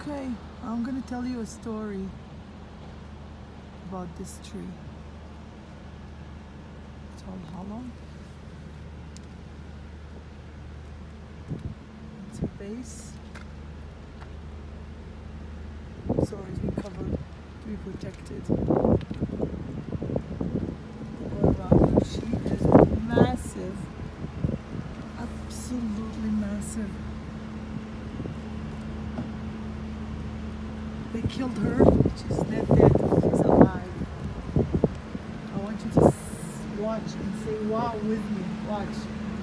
Okay, I'm gonna tell you a story about this tree. It's all hollow. It's a base. So it's been covered to be protected. Go around her. She is massive. Absolutely massive. They killed her. She's not dead. She's alive. I want you to watch and say wow with me. Watch.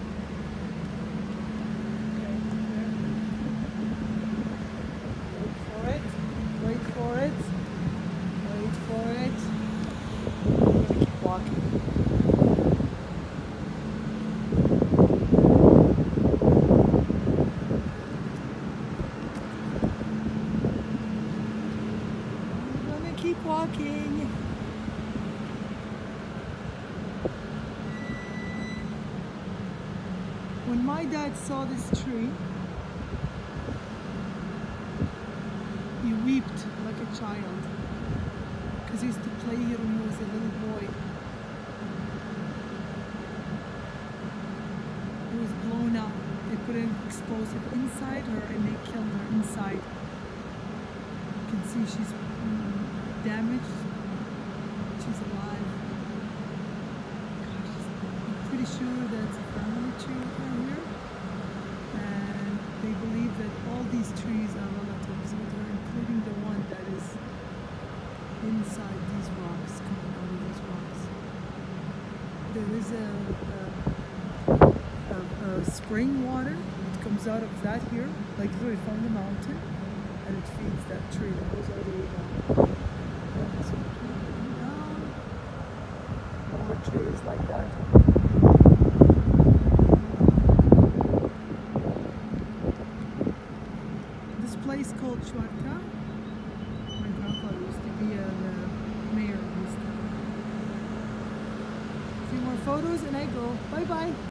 Okay. Wait for it. Wait for it. I'm gonna keep walking. Keep walking. When my dad saw this tree, he wept like a child because he used to play here when he was a little boy. It was blown up. They put an explosive inside her and they killed her inside. You can see she's damaged. She's alive. Gosh, I'm pretty sure that's a family tree over here. And they believe that all these trees are relatives with her, including the one that is inside these rocks, coming out of these rocks. There is a spring water. It comes out of that here, like literally from the mountain, and it feeds that tree that goes all the way down. More trees like that. This place called Shuarka. My grandfather used to be the mayor of this town. A few more photos and I go. Bye bye.